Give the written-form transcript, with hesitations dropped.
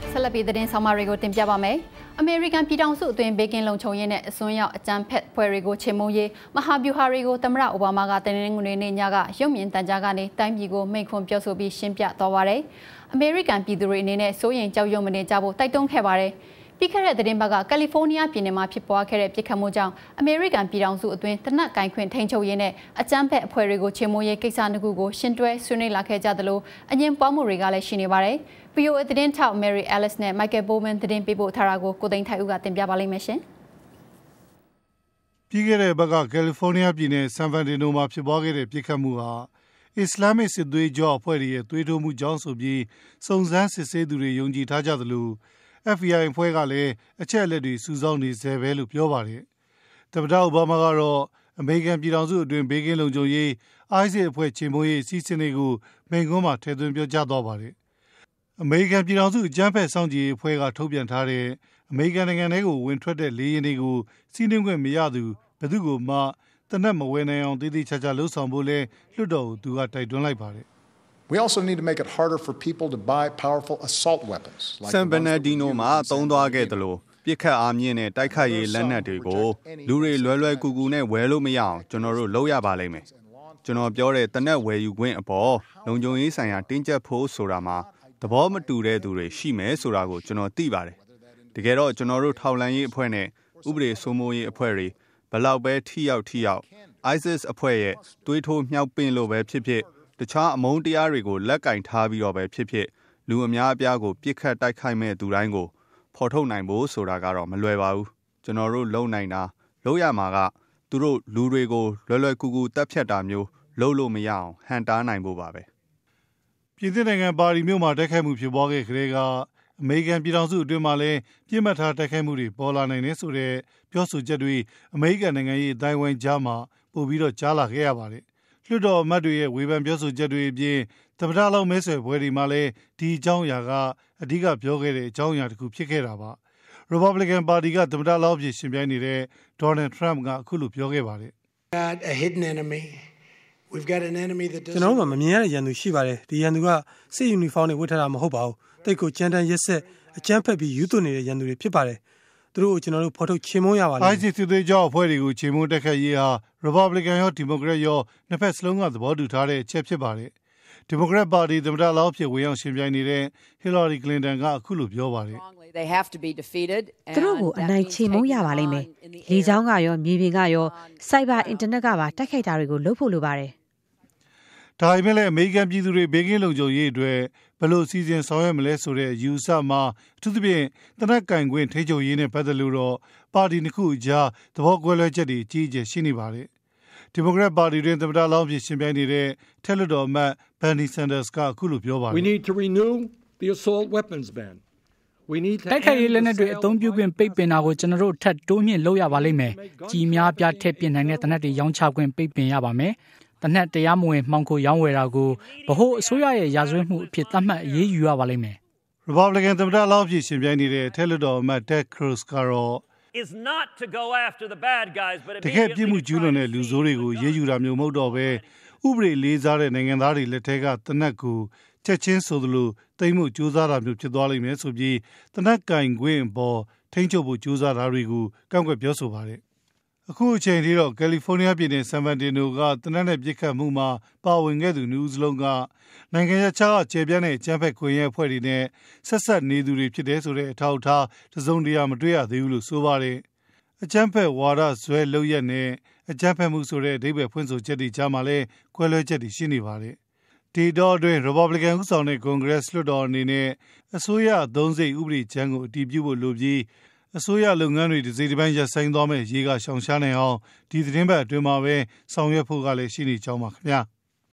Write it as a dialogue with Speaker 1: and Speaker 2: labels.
Speaker 1: ဆက်လက်ပြီးသတင်းဆောင်မတွေကိုတင်ပြပါမယ်။အမေရိကန်ပြည်ထောင်စုအတွင်းဘေးကင်းလုံခြုံရေးနဲ့အစွန်းရောက်အကြမ်းဖက်ဖွဲ့တွေကိုချေမှုန်းရေးမဟာဗျူဟာတွေကိုသမ္မတအိုဘားမားကတနင်္ဂနွေနေ့ညကရုပ်မြင်သံကြားကနေတိုင်းပြည်ကိုမိန့်ခွန်းပြောဆိုပြီးရှင်းပြသွားပါတယ်။အမေရိကန်ပြည်သူတွေအနေနဲ့စိုးရိမ်ကြောက်ရွံ့မနေကြဖို့တိုက်တွန်းခဲ့ပါတယ်။ပြီးခဲ့တဲ့သတင်းပတ်ကကယ်လီဖိုးနီးယားပြည်နယ်မှာဖြစ်ပွားခဲ့တဲ့ပြစ်ခတ်မှုကြောင့်အမေရိကန်ပြည်ထောင်စုအတွင်းတနက်ကင်ခွင့်ထိန်းချုပ်ရေးနဲ့အကြမ်းဖက်အဖွဲ့တွေကိုချေမှုန်းရေးကိစ္စနှစ်ခုကိုရှင်းတွဲဆွေးနွေးလာခဲ့ကြသလိုအငြင်းပွားမှုတွေကလည်းရှိနေပါတယ်။ VOA သတင်းထောက် Mary Alice နဲ့ Michael Bowman သတင်းပေးပို့ထားတာကိုကိုသိန်းထိုက်ဦးကတင်ပြပါလိမ့်မယ်ရှင်
Speaker 2: ။ပြီးခဲ့တဲ့ဘက်ကကယ်လီဖိုးနီးယားပြည်နယ်ဆန်ဖရန်စစ္စကိုမှာဖြစ်ပွားခဲ့တဲ့ပြစ်ခတ်မှုဟာအစ္စလာမစ်စစ်သွေးကြွအဖွဲ့တွေရဲ့သွေးထိုးမှုကြောင့်ဆိုပြီးစုံစမ်းစစ်ဆေးသူတွေယုံကြည်ထားကြသလိုFBI အဖွဲ့ကလည်းအချက်အလက်တွေစုဆောင်းနေဆဲပဲလို့ပြောပါတယ်။သမ္မတအိုဘားမားကတော့အမေရိကန်ပြည်ထောင်စုအတွင်းဘေးကင်းလုံခြုံရေး ISIS အဖွဲ့ချေမှုန်းရေးအစီအစဉ်တွေကိုမိန့်ခွန်းမှာထည့်သွင်းပြောကြားသွားပါတယ်။အမေရိကန်ပြည်ထောင်စုအကြမ်းဖက်စောင့်ကြည့်ရေးအဖွဲ့ကထုတ်ပြန်ထားတဲ့အမေရိကန်နိုင်ငံထဲကိုဝင်ထွက်တဲ့လေယာဉ်တွေကိုစီးနင်းခွင့်မရသူဘယ်သူကိုမှတနက်မဝယ်နိုင်အောင်တည်တည်ချာချာလှုပ်ဆောင်ဖို့လဲလွှတ်တော်ကိုသူကတိုက်တွန်းလိုက်ပါတယ်
Speaker 3: We also need to make it harder for people to buy powerful assault weapons.
Speaker 4: San Bernardino မှာသုံးသွားခဲ့သလိုပြစ်ခတ်အားမြင့်တဲ့တိုက်ခိုက်ရေးလက်နက်တွေကိုလူတွေလွယ်ကူကူနဲ့ဝယ်လို့မရအောင်ကျွန်တော်တို့လုပ်ရပါလိမ့်မယ်။ကျွန်တော်ပြောတဲ့တနက်ဝယ်ယူခွင့်အပေါ်လုံခြုံရေးဆိုင်ရာတင်းကျပ်ဖို့ဆိုတာမှာသဘောမတူတဲ့သူတွေရှိမယ်ဆိုတာကိုကျွန်တော်သိပါတယ်။တကယ်တော့ကျွန်တော်တို့ထောက်လှမ်းရေးအဖွဲ့နဲ့ဥပဒေစိုးမိုးရေးအဖွဲ့တွေဘလောက်ပဲထိရောက် ISIS အဖွဲ့ရဲ့တွေးထိုးမြောက်ပင့်လို့ပဲဖြစ်တခြားအမုန်းတရားတွေကိုလက်ကင်ထားပြီးတော့ပဲဖြစ်လူအများအပြားကိုပြစ်ခတ်တိုက်ခိုက်မဲ့သူတိုင်းကိုဖော်ထုတ်နိုင်ဖို့ဆိုတာကတော့မလွယ်ပါဘူးကျွန်တော်တို့လုံနိုင်တာလုပ်ရမှာကသူတို့လူတွေကိုလွယ်ကူကူတပ်ဖြတ်တာမျိုးလုပ်လို့မရအောင်ဟန်တားနိုင်ဖို့ပါပဲ
Speaker 2: ပြည်သစ်နိုင်ငံပါရီမြို့မှာတိုက်ခိုက်မှုဖြစ်ပွားခဲ့တဲ့ကအမေရိကန်ပြည်ထောင်စုအတွင်းမှာလည်းပြစ်မှတ်ထားတိုက်ခိုက်မှုတွေပေါ်လာနိုင်တယ်ဆိုတဲ့ပြောဆိုချက်တွေအမေရိကန်နိုင်ငံရေးအတိုင်းအဝိုင်းကြားမှာပို့ပြီးတော့ကြားလာခဲ့ရပါတယ်လွှတ်တော်အမတ်တွေရဲ့ဝေဖန်ပြောဆိုချက်တွေအပြင်သမ္မတလောင်းမဲဆွယ်ပွဲတွေမှာလည်းဒီအကြောင်းအရာကအဓိကပြောခဲ့တဲ့အကြောင်းအရာတစ်ခုဖြစ်ခဲ့တာပါ။ Republican ပါတီကသမ္မတလောင်းဖြစ်ရှင်ပြိုင်နေတဲ့ Donald Trump ကအခုလိုပြောခဲ့ပါတယ်
Speaker 5: ကျွန်တော်တို့မမြင်ရတဲ့ရန်သူရှိပါတယ်ဒီရန်သူကစစ်ယူနီဖောင်းတွေဝတ်ထားတာမဟုတ်ပါဘူးတိတ်ကိုကြမ်းတမ်းရက်ဆက်အကြမ်းဖက်ပြီးယူသွနေတဲ့ရန်သူတွေဖြစ်ပါတယ်သူတို့ကိုကျွန်တော်တို့ဖော်ထုတ်ချေမှုန်းရပါလိမ့်မယ်
Speaker 2: ISIS စစ်သွေးကြွအဖွဲ့တွေကိုချေမှုန်းတက်ခတ်ရေးဟာ Republican ရော Democrat ရောနှစ်ဖက်စလုံးကသဘောတူထားတဲ့အချက်ဖြစ်ပါတယ်။ Democrat ပါတီသမ္မတလောင်းဖြစ်ဝင်ရောက်ရှင်ပြိုင်နေတဲ့ Hillary Clinton ကအခုလိုပြောပါတယ်
Speaker 6: သူတို့ကိုအနိုင်ချေမှုန်းရပါလိမ့်မယ်လေကြောင်းကရောမြေပြင်ကရောစိုက်ဘာအင်တာနက်ကပါတိုက်ခိုက်တာတွေကိုလုပ်ဖို့လိုပါတယ်
Speaker 2: ဒါပေမဲ့လည်းအမေရိကန်ပြည်သူတွေဘေးကင်းလုံခြုံရေးအတွက်ဘယ်လိုစီစဉ်ဆောင်ရွက်မလဲဆိုတဲ့ယူဆမှာအထူးသဖြင့်တနက်ကင်ခွင့်ထိချုပ်ရေးနဲ့ပတ်သက်လို့တော့ပါတီနှစ်ခုအကြားသဘောကွဲလွဲချက်တွေအကြီးအကျယ်ရှိနေပါတယ်။ဒီမိုကရက်ပါတီတွင်သမ္မတလောင်းဖြစ်ရှင်ပြိုင်နေတဲ့ထက်လွှတ်တော်အမတ် Bernie Sanders ကအခုလိုပြောပါတယ်။
Speaker 7: We need to renew the assault weapons ban.
Speaker 8: တိုက်ခိုက်ရေးလက်နက်တွေအသုံးပြုခွင့်ပိတ်ပင်တာကိုကျွန်တော်တို့ထပ်တိုးမြင့်လုပ်ရပါလိမ့်မယ်။ကြီးများပြားထည့်ပြနိုင်တဲ့တနက်တွေရောင်းချခွင့်ပိတ်ပင်ရပါမယ်။တနက်တရားမဝင်မှောင်ခိုရောင်းဝယ်တာကိုဗဟိုအစိုးရရဲ့ရာဇဝတ်မှုအဖြစ်သတ်မှတ်အရေးယူရပါလိမ့်မယ်
Speaker 2: ။ Republican သမ္မတလောင်းဖြစ်ရှင်ပြိုင်နေတဲ့ထက်လွှတ်တော်အမတ် Ted Cruz ကတော့
Speaker 9: is not to go after the bad guys but
Speaker 2: တကယ်ပြစ်မှုကျူးလွန်တဲ့လူဆိုးတွေကိုရေးယူတာမျိုးမဟုတ်တော့ပဲဥပဒေလေးစားတဲ့နိုင်ငံသားတွေလက်ထက်ကတနက်ကိုချက်ချင်းဆိုသလိုတိမ်မှုကြိုးစားတာမျိုးဖြစ်သွားလိမ့်မယ်ဆိုပြီးတနက်ကင်ခွင့်ပေါ်ထိန်းချုပ်ဖို့ကြိုးစားတာတွေကိုကန့်ကွက်ပြောဆိုပါတယ်အခုအချိန်ထိတော့ကယ်လီဖိုးနီးယားပြည်နယ်ဆန်ဖရန်စစ္စကိုကတနက်နဲ့ပြစ်ခတ်မှုမှာပါဝင်ခဲ့သူနှစ်ဦးစလုံးကနိုင်ငံခြားကကျေပြန့်တဲ့အကြမ်းဖက်ခွင့်ရဲအဖွဲ့တွေနဲ့ဆက်ဆက်နေသူတွေဖြစ်တယ်ဆိုတဲ့အထောက်အထားတစုံတရာမတွေ့ရသေးဘူးလို့ဆိုပါတယ်အကြမ်းဖက်ဝါဒဇွဲလုပ်ရက်နဲ့အကြမ်းဖက်မှုဆိုတဲ့အဓိပ္ပာယ်ဖွင့်ဆိုချက်တွေကြားမှာလည်းကွဲလွဲချက်တွေရှိနေပါတယ်ဒီတော့အတွင်း Republican ဦးဆောင်တဲ့ Congress လွှတ်တော်အနေနဲ့အစိုးရအသုံးစရိတ်ဥပဒေကြမ်းကိုအတည်ပြုဖို့လိုပြီးအစိုးရလုပ်ငန်းတွေတစ်စိတ်တစ်ပိုင်းရပ်ဆိုင်းသွားမဲ့ရေကရှောင်ရှားနိုင်အောင်ဒီသတင်းပတ်အတွင်းမှာပဲဆောင်ရွက်ဖို့ကလည်းရှိနေကြောင်းပါခင်ဗျာ။